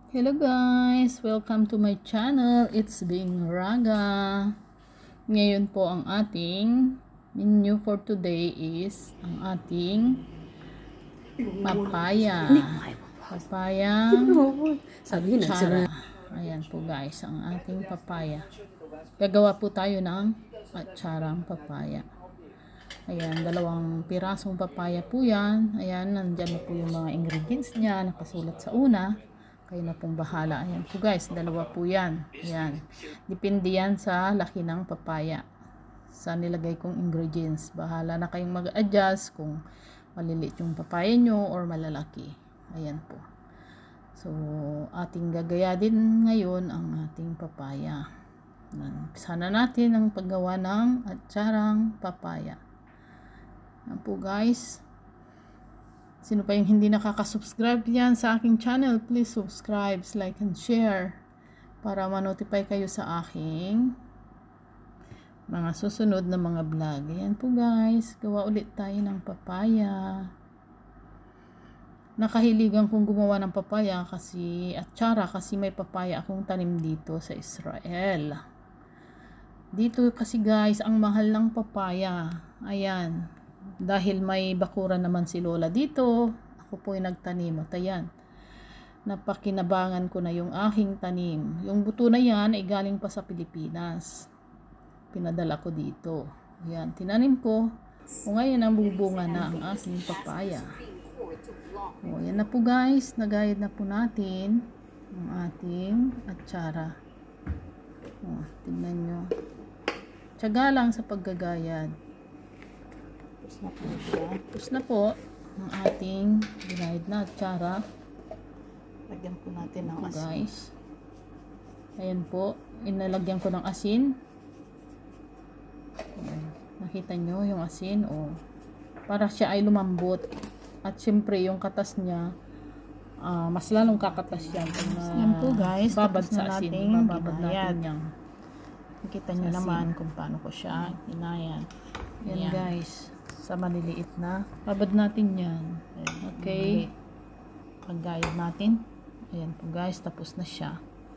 Hello guys! Welcome to my channel. It's Bing Raga. Ngayon po ang ating menu for today is ang ating papaya. Papayang atsara. Ayan po guys, ang ating papaya. Gagawa po tayo ng atsarang papaya. Ayan, 2 pirasong papaya po yan. Ayan, nandyan na po yung mga ingredients niya. Nakasulat sa una. Kayo na pong bahala. Ayan po guys, 2 po yan. Ayan. Depende yan sa laki ng papaya. Sa nilagay kong ingredients. Bahala na kayong mag-adjust kung maliliit yung papaya nyo or malalaki. Ayan po. So, ating gagaya din ngayon ang ating papaya. Sana natin ang paggawa ng atsarang papaya. Ayan po guys. Sino pa yung hindi nakaka-subscribe yan sa aking channel, please subscribe, like, and share para ma-notify kayo sa aking mga susunod na mga vlog. Ayan po guys, gawa ulit tayo ng papaya. Nakahiligan kong gumawa ng papaya kasi atsara kasi may papaya akong tanim dito sa Israel. Dito kasi guys, ang mahal ng papaya. Ayan. Dahil may bakuran naman si Lola dito, ako po ay nagtanim. At ayan, napakinabangan ko na yung aking tanim. Yung buto na yan ay galing pa sa Pilipinas. Pinadala ko dito. Ayan, tinanim ko. O ngayon ang bubunga na ang aking papaya. O yan na po guys, nagayad na po natin ang ating atsara. O, tignan nyo. Tiyaga lang sa paggagayad. Tapos na po ang ating ginayad na atsara. Lagyan po natin ng asin. Guys. Ayan po. Inalagyan ko ng asin. Ayan. Nakita nyo yung asin. O, para siya ay lumambot. At syempre yung katas niya, mas lalong kakatas yan. Ayan po guys. Babad sa asin. Babad natin yan. Nakita nyo naman kung paano ko siya inayad. Yan guys. Sa maliliit na. Babad natin yan. Okay. Paggayad natin. Ayan po guys. Tapos na siya.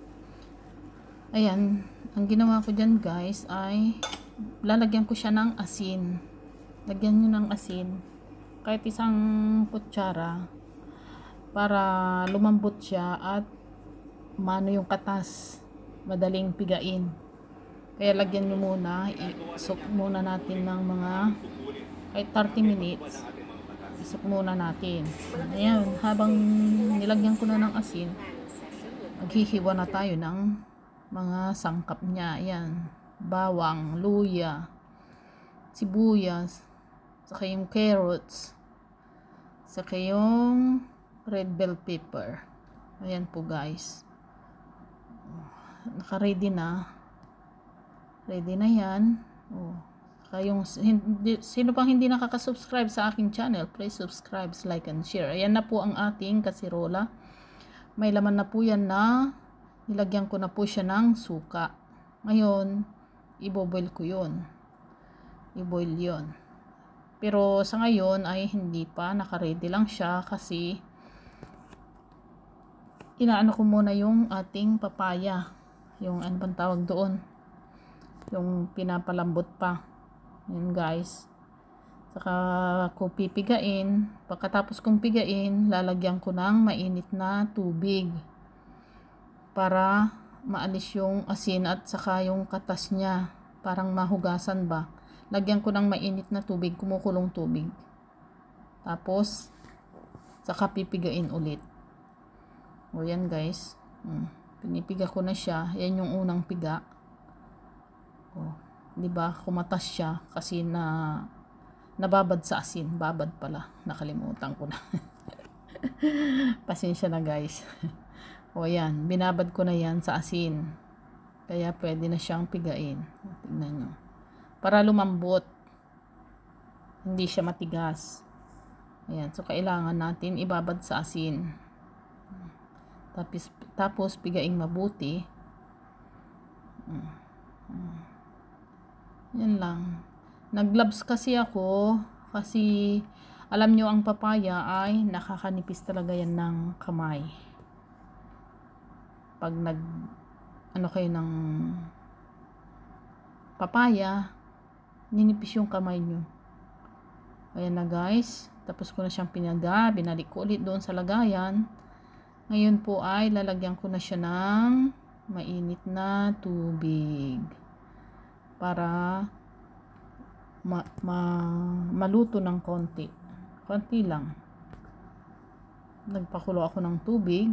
Ayan. Ang ginawa ko dyan guys ay lalagyan ko siya ng asin. Lagyan nyo ng asin. Kahit isang kutsara. Para lumambot siya at mano yung katas. Madaling pigain. Kaya lagyan nyo muna. I-soak muna natin ng mga kahit 30 minutes. Isok muna natin. Ayan, habang nilagyan ko na ng asin, maghihiwa na tayo ng mga sangkap niya. Ayan, bawang, luya, sibuyas, saka yung carrots, saka yung red bell pepper. Ayan po guys. Naka-ready na. Ready na yan. Oh. Yung sino pang hindi nakaka-subscribe sa aking channel, please subscribe, like, and share. Ayan na po ang ating kasirola. May laman na po yan na nilagyan ko na po siya ng suka. Ngayon, i-boil ko yun. I-boil yun. Pero sa ngayon ay hindi pa. Naka-ready lang siya kasi inaano ko muna yung ating papaya. Yung ano bang tawag doon? Yung pinapalambot pa. Yan guys. Saka ko pipigain. Pagkatapos kong pigain, lalagyan ko ng mainit na tubig. Para maalis yung asin at saka yung katas niya. Parang mahugasan ba. Lagyan ko ng mainit na tubig, kumukulong tubig. Tapos, saka pipigain ulit. O yan guys. Pinipiga ko na siya. Yan yung unang piga. O. 'Di ba? Kumatas siya kasi nababad sa asin. Babad pala. Nakalimutan ko na. Pasensya na guys. O yan, binabad ko na yan sa asin. Kaya pwede na siyang pigain. Tingnan nyo. Para lumambot. Hindi siya matigas. Ayan, so kailangan natin ibabad sa asin. Tapos pigaing mabuti. Yan lang. Nag-gloves kasi ako kasi alam nyo ang papaya ay nakakanipis talaga yan ng kamay. pag ano kayo ng papaya, ninipis yung kamay nyo. Ayan na guys, tapos ko na siyang binalik ko ulit doon sa lagayan. Ngayon po ay lalagyan ko na siya ng mainit na tubig para maluto ng konti lang. Nagpakulo ako ng tubig.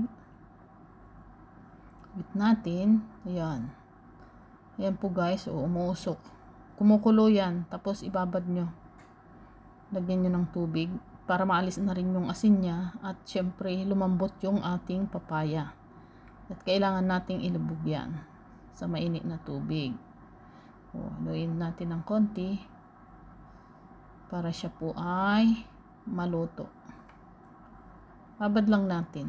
Wait natin. Ayan po guys, umuusok, kumukulo yan, tapos ibabad nyo, lagyan nyo ng tubig para maalis na rin yung asin niya, at syempre lumambot yung ating papaya, at kailangan nating ilubog yan sa mainit na tubig. Haluin natin ng konti para siya po ay maluto. Babad lang natin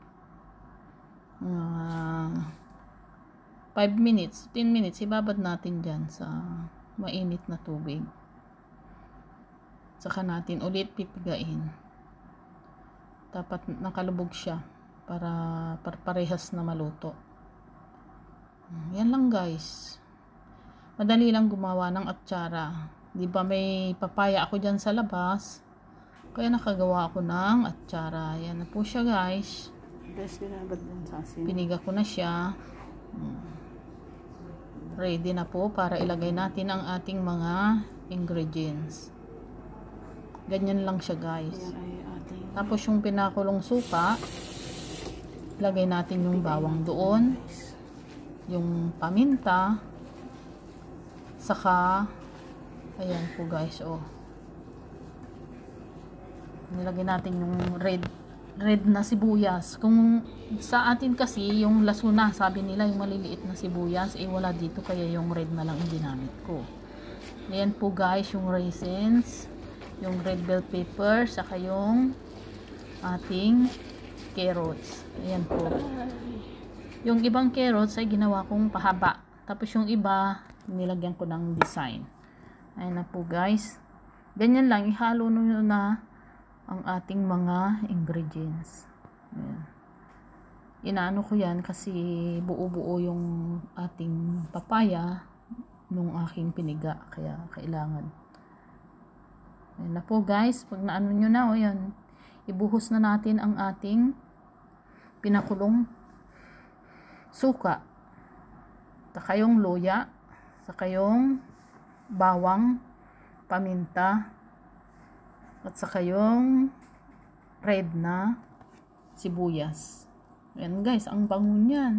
5 minutes, 10 minutes, ibabad natin dyan sa mainit na tubig. Saka natin ulit pipigain. Dapat nakalubog siya para parehas na maluto. Yan lang guys. Madali lang gumawa ng atsara. Di ba may papaya ako dyan sa labas? Kaya nakagawa ako ng atsara. Yan na po siya guys. Piniga ko na siya. Ready na po para ilagay natin ang ating mga ingredients. Ganyan lang siya guys. Tapos yung pinakulong suka, ilagay natin yung bawang doon, yung paminta, saka ayan po guys, nilagay natin yung red na sibuyas. Kung sa atin kasi yung lasuna, sabi nila yung maliliit na sibuyas, wala dito, kaya yung red na lang yung ginamit ko. Ayan po guys, yung raisins, yung red bell pepper, saka yung ating carrots. Ayan po. Yung ibang carrots ay ginawa kong pahaba, tapos yung iba nilagyan ko ng design. Ayan na po guys. Ganyan lang, ihalo nyo na ang ating mga ingredients. Ayan. Inaano ko yan kasi buo-buo yung ating papaya nung aking piniga, kaya kailangan. Ayan na po guys, pag naano nyo na, ayan, ibuhos na natin ang ating pinakulong suka, saka yung luya, saka yung bawang, paminta, at saka yung red na sibuyas. Ayan guys, ang bango niyan.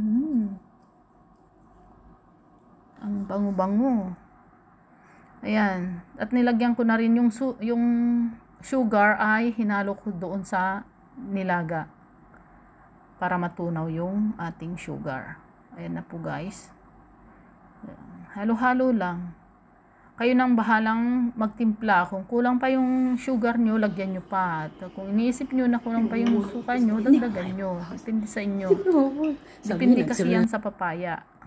Ang bango-bango. Ayan. At nilagyan ko na rin yung sugar, ay hinalo ko doon sa nilaga para matunaw yung ating sugar. Ayan na po guys. Halo-halo lang. Kayo nang bahalang magtimpla. Kung kulang pa yung sugar nyo, lagyan nyo pa. At kung iniisip nyo na kulang pa yung suka nyo, dagdagan nyo. Depende sa inyo. Depende kasi yan sa papaya.